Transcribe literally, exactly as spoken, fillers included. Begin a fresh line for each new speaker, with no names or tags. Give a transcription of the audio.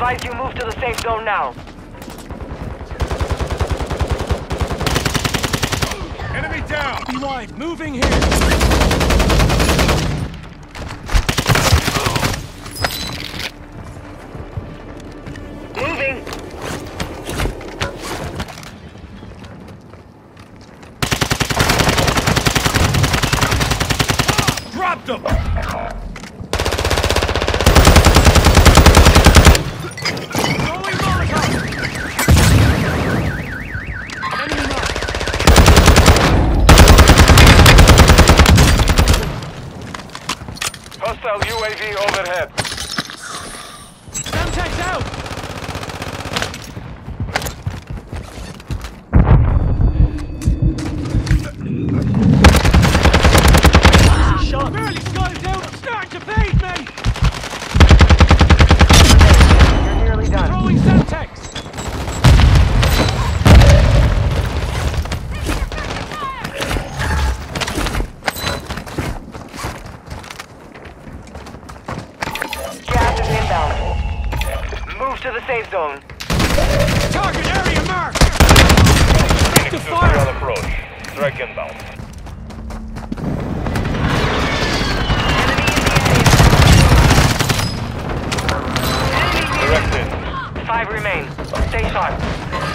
advise you move to the safe zone now.
Enemy down!
Be wide, moving here!
Moving!
Dropped him!
Throwing Molotov! Enemy mark!
Hostile U A V overhead.
Semtex out! Shot! Barely scotted out! I'm starting to fade, mate!
You're nearly done.
Throwing Semtex!
Gas is inbound. Move to the safe zone.
Target area marked!
Phoenix
To
two
fire!
three on approach. Strike inbound.
Enemy in the
Directed.
area. Five remain. Stay sharp.